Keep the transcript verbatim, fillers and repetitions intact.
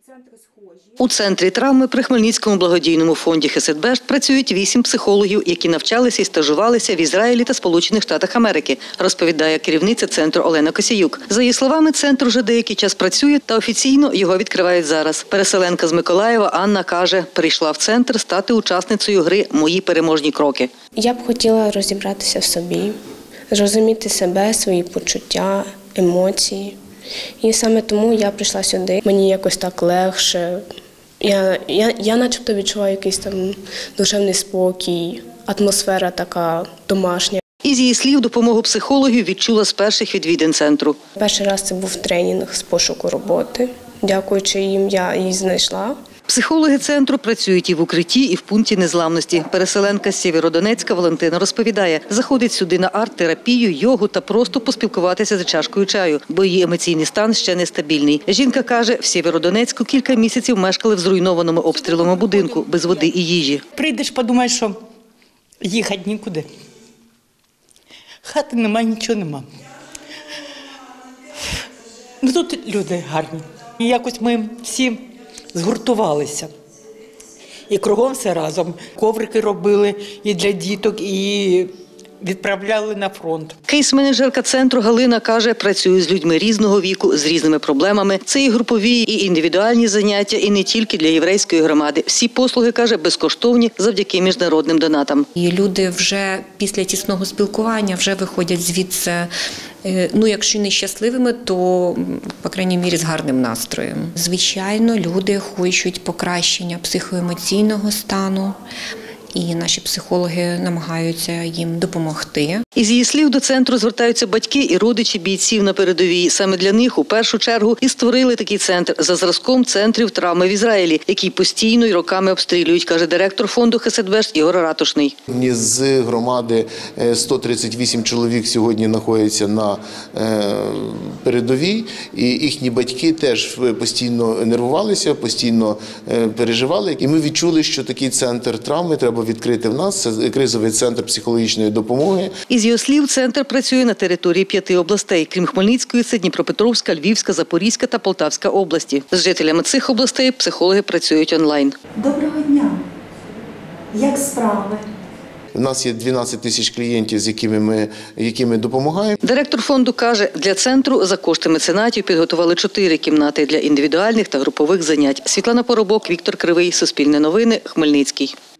У центрі травми при Хмельницькому благодійному фонді «Хеседбешт» працюють вісім психологів, які навчалися і стажувалися в Ізраїлі та Сполучених Штатах Америки, розповідає керівниця центру Олена Косіюк. За її словами, центр вже деякий час працює та офіційно його відкривають зараз. Переселенка з Миколаєва Анна каже, прийшла в центр стати учасницею гри «Мої переможні кроки». Я б хотіла розібратися в собі, зрозуміти себе, свої почуття, емоції. І саме тому я прийшла сюди. Мені якось так легше. Я, я, я начебто відчуваю якийсь там душевний спокій, атмосфера така домашня. Із її слів, допомогу психологів відчула з перших відвідин центру. Перший раз це був тренінг з пошуку роботи. Дякуючи їм, я її знайшла. Психологи центру працюють і в укритті, і в пункті незламності. Переселенка з Сєвєродонецька Валентина розповідає, заходить сюди на арт-терапію, йогу та просто поспілкуватися за чашкою чаю, бо її емоційний стан ще нестабільний. Жінка каже, в Сєвєродонецьку кілька місяців мешкали в зруйнованому обстрілами будинку, без води і їжі. Прийдеш, подумаєш, що їхати нікуди. Хати нема, нічого нема. Ну тут люди гарні. І якось ми всі згуртувалися. І кругом все разом. Коврики робили і для діток, і відправляли на фронт. Кейс-менеджерка центру Галина каже, працює з людьми різного віку, з різними проблемами. Це і групові, і індивідуальні заняття, і не тільки для єврейської громади. Всі послуги, каже, безкоштовні завдяки міжнародним донатам. І люди вже після тісного спілкування вже виходять звідси, ну, якщо не щасливими, то, по крайній мірі, з гарним настроєм. Звичайно, люди хочуть покращення психоемоційного стану. І наші психологи намагаються їм допомогти. Із її слів, до центру звертаються батьки і родичі бійців на передовій. Саме для них, у першу чергу, і створили такий центр за зразком центрів травми в Ізраїлі, який постійно і роками обстрілюють, каже директор фонду «Хеседбешт» Ігор Ратушний. З громади сто тридцять вісім чоловік сьогодні знаходяться на передовій, і їхні батьки теж постійно нервувалися, постійно переживали. І ми відчули, що такий центр травми треба відкрити в нас. Це кризовий центр психологічної допомоги. Із його слів, центр працює на території п'яти областей. Крім Хмельницької, це Дніпропетровська, Львівська, Запорізька та Полтавська області. З жителями цих областей психологи працюють онлайн. Доброго дня! Як справи? У нас є дванадцять тисяч клієнтів, з якими ми, якими допомагаємо. Директор фонду каже, для центру за кошти меценатів підготували чотири кімнати для індивідуальних та групових занять. Світлана Поробок, Віктор Кривий, Суспільне новини, Хмельницький.